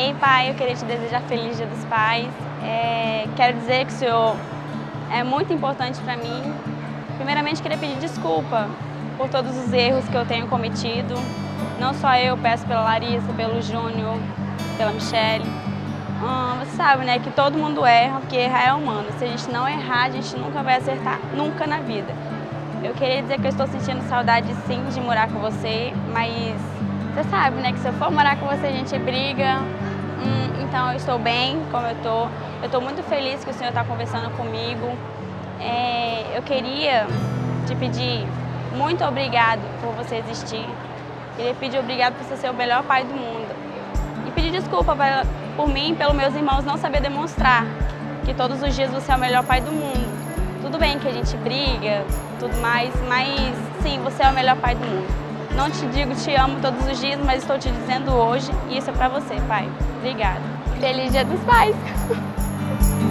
Bem, pai, eu queria te desejar feliz Dia dos Pais. Quero dizer que o senhor é muito importante para mim. Primeiramente, queria pedir desculpa por todos os erros que eu tenho cometido. Não só eu, peço pela Larissa, pelo Júnior, pela Michele. Você sabe, né, que todo mundo erra, porque errar é humano. Se a gente não errar, a gente nunca vai acertar, nunca na vida. Eu queria dizer que eu estou sentindo saudade, sim, de morar com você, mas você sabe, né, que se eu for morar com você, a gente briga. Então eu estou bem como eu estou. Eu estou muito feliz que o senhor está conversando comigo. Eu queria te pedir muito obrigado por você existir. Queria pedir obrigado por você ser o melhor pai do mundo. E pedir desculpa por mim e pelos meus irmãos não saber demonstrar que todos os dias você é o melhor pai do mundo. Tudo bem que a gente briga, tudo mais, mas sim, você é o melhor pai do mundo. Não te digo te amo todos os dias, mas estou te dizendo hoje, e isso é pra você, pai. Obrigada. Feliz Dia dos Pais!